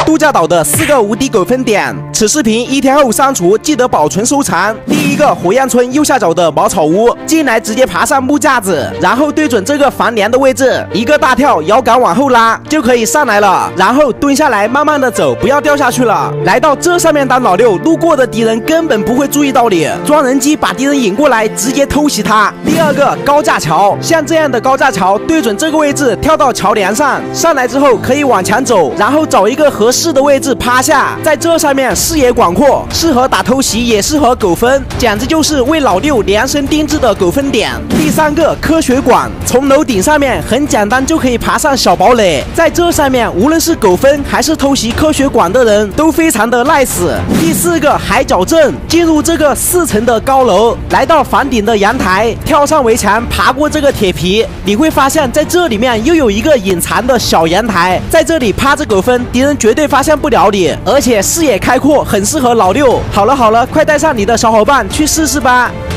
度假岛的4个无敌狗分点。此视频1天后删除，记得保存收藏。第一个火焰村右下角的茅草屋，进来直接爬上木架子，然后对准这个房梁的位置，一个大跳，摇杆往后拉就可以上来了。然后蹲下来，慢慢的走，不要掉下去了。来到这上面当老六，路过的敌人根本不会注意到你，装人机把敌人引过来，直接偷袭他。第二个高架桥，像这样的高架桥，对准这个位置跳到桥梁上，上来之后可以往前走，然后找一个合适的位置趴下，在这上面视野广阔，适合打偷袭，也适合狗分，简直就是为老六量身定制的狗分点。第三个科学馆，从楼顶上面很简单就可以爬上小堡垒，在这上面无论是狗分还是偷袭科学馆的人都非常的nice。第四个海角镇，进入这个4层的高楼，来到房顶的阳台，跳上围墙，爬过这个铁皮，你会发现在这里面又有一个隐藏的小阳台，在这里趴着狗分，敌人绝对发现不了你，而且视野开阔，很适合老六。好了，快带上你的小伙伴去试试吧。